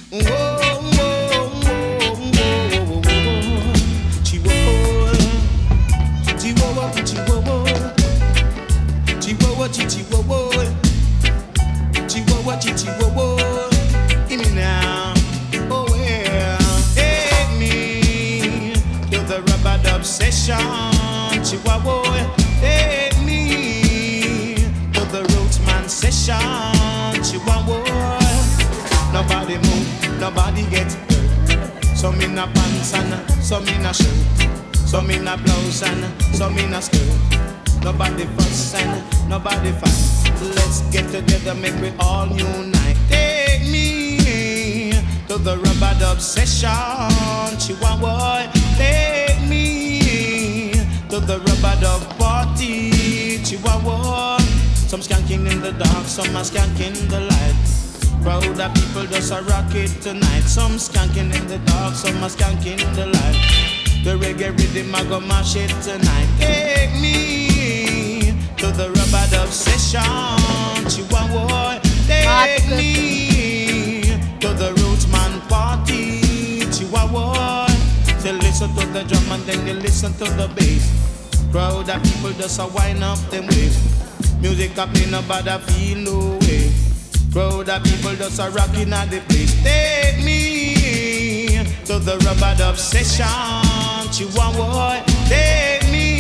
Hear me now. Oh well, take me to the rubber dub session. Chihuahua, take me to the Rootsman session. Chihuahua, nobody move, nobody get hurt. Some in a pants and some in a shirt, some in a blouse and some in a skirt. Nobody fuss and nobody fight. Let's get together, make we all unite. Take me to the rubber dub session. Chihuahua, take me to the rubber dub party. Chihuahua, some skanking in the dark, some are skanking in the light. Crowd of people just a rock it tonight. Some skanking in the dark, some are skanking in the light. The reggae rhythm I go mash it tonight. Take me to the rubber dub session. Chihuahua, take me to the Rootsman party. Chihuahua, they listen to the drum and then they listen to the bass. Crowd of people just a wind up them waist. Music happening nobody feel no way. Crowd of people just a rocking at the place. Take me to the rubber dub session. Chihuahua, take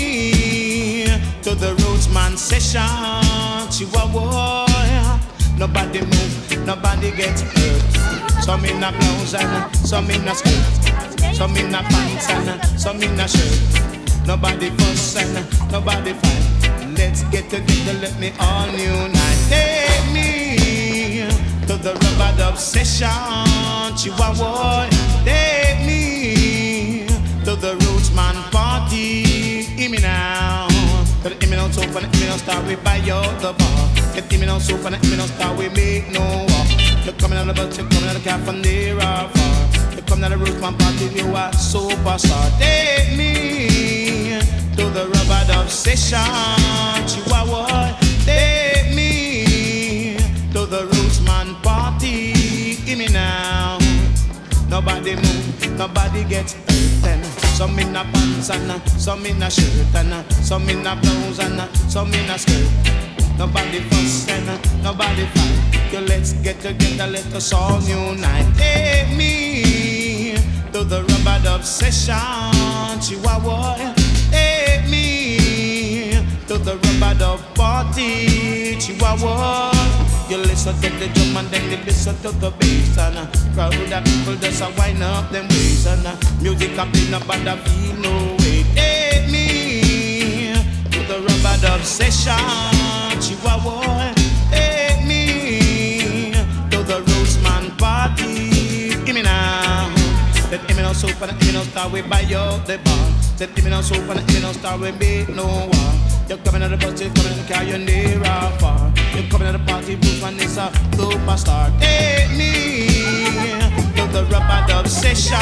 me to the Rootsman session. Chihuahua, nobody move, nobody gets hurt. Some in a blouse and some in a skirt, some in a pants and some in a shirt. Nobody fuss and nobody fight. Let's get together, let me all unite. Take me to the rubber dub session. Chihuahua, take me to the Rootsman party. Hear me now. But the imminent soap and the imminent star, we buy out the bar. Get the imminent soap and the imminent star, we make no war. You're coming out of the bus, you're coming out of the camp from near or far. You're coming out of the Rootsman party, you are superstar. Take me to the rubber dub session. Chihuahua, take me to the Rootsman party. Hear me now. Nobody move, nobody gets hurt. Some in a pants and some in a shirt and some in a blouse and some in a skirt. Nobody fuss and nobody fight. So let's get together, let us all unite. Take me to the rubber dub session. Chihuahua, take me to the rubber dub party. Chihuahua, you listen to the drum and then you listen to the bass. And crowd of people just a wind up them waist. And music happening about the feel no way. Take me to the rubber dub session. Chihuahua, take me to the Rootsman party. Hear me now. That imminent soap and the imminent star, we buy out the bar. That imminent soap and the imminent star, we make no war. You're coming out of the bus, you're coming out of the car, you're near or far. You're coming out of the party, Rootsman is a superstar. Take me to the rubber dub session.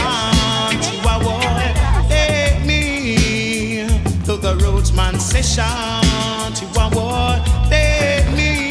Chihuahua, take me to the Rootsman session. Chihuahua, take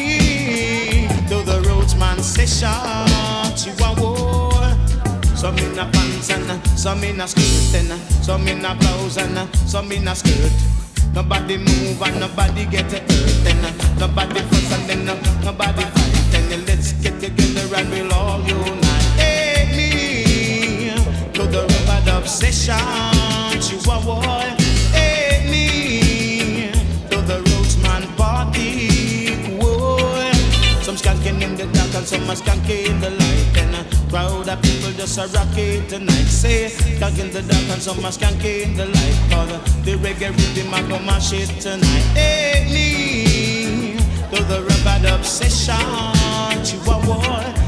me to the Rootsman session. Chihuahua. Some in a pants and some in a skirt and some in a blouse and some in a skirt. Nobody move and nobody get hurt and nobody fuss and then nobody fight. And let's get together and we'll all unite. Take me to the rubber dub session. Chihuahua, take me to the Rootsman party. Whoa. Some skanking in the dark and some are skanking in the light. And a crowd of people just a rock it tonight. Say, skanking in the dark and some are skanking in the light. Cause the reggae rhythm I go mash it tonight. Take me to the rubber dub session. Chihuahua,